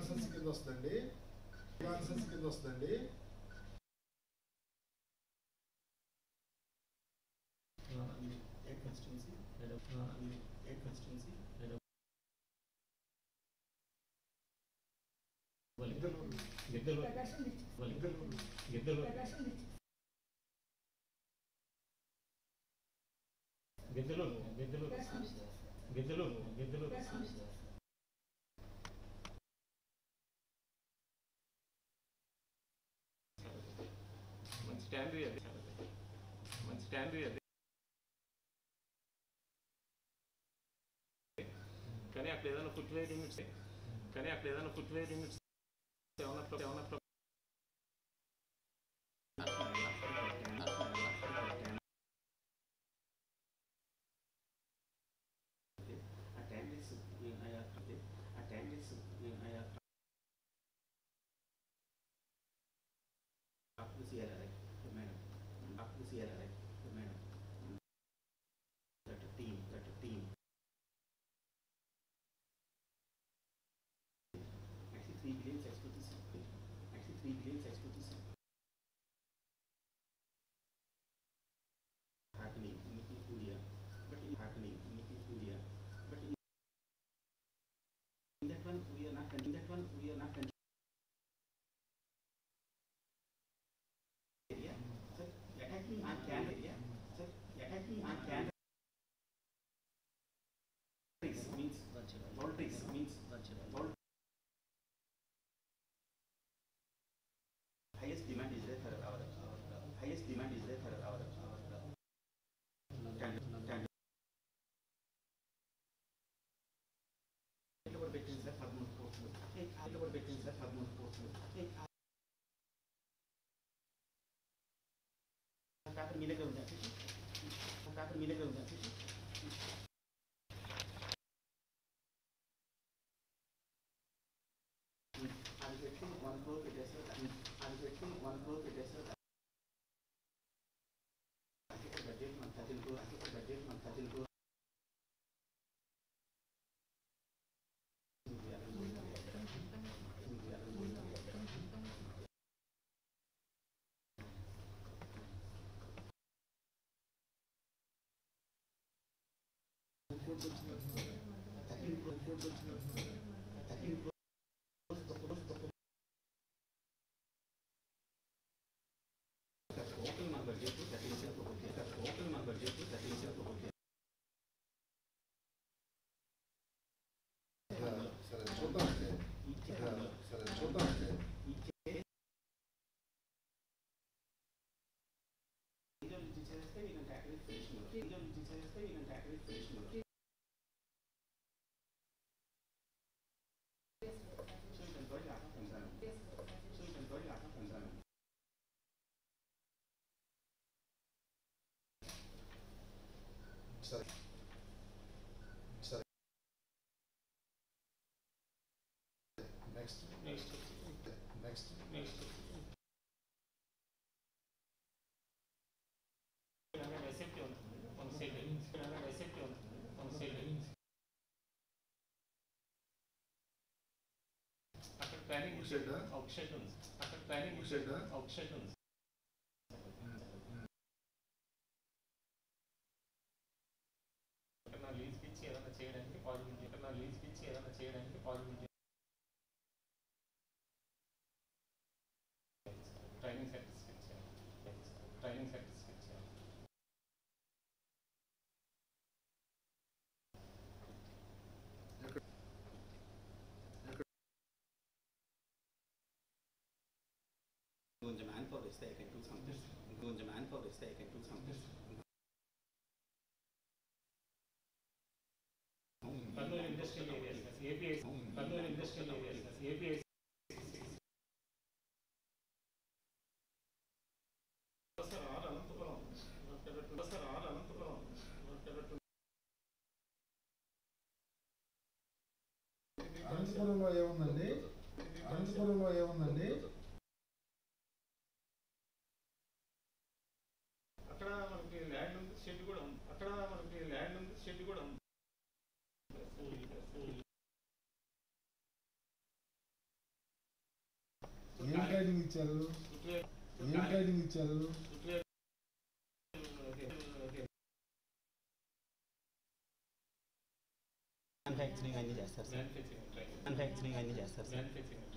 కాన్సెన్స్ కింద వస్తుందండి. కాన్సెన్స్ కింద వస్తుందండి. కానీ అక్కడ ఏదైనా ఫుట్వేర్ యూనిట్స్ ఏమైనా highest demand is there for our highest demand is there for our కొంచెం manpower ఇస్తే I can do something. కొంచెం manpower ఇస్తే I can do something. Kurnool industrial areas API Kurnool industrial areas API అనంతపురంలో ఏముందండి? అనంతపురంలో ఏముందండి? అక్కడ మనకి ల్యాండ్ ఉంది, షెడ్ కూడా ఉంది. అక్కడ మనకి ల్యాండ్ ఉంది, షెడ్ కూడా ఉంది. ఇచ్చారు? ఏం ట్రైనింగ్ ఇచ్చారు? మ్యానుఫ్యాక్చరింగ్ అన్ని చేస్తారు సార్. మ్యానుఫ్యాక్చరింగ్ అన్ని చేస్తారు సార్.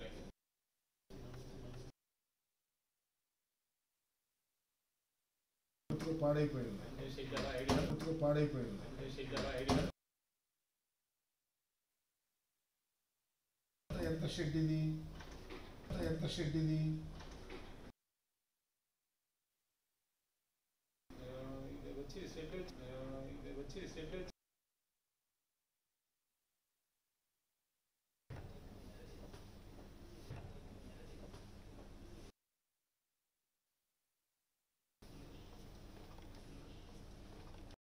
పాడైపోయింది. పాడైపోయింది. ఎంత షెడ్ ఇది? ఎంత షెడ్ ఇది? ఇది వచ్చి సెట్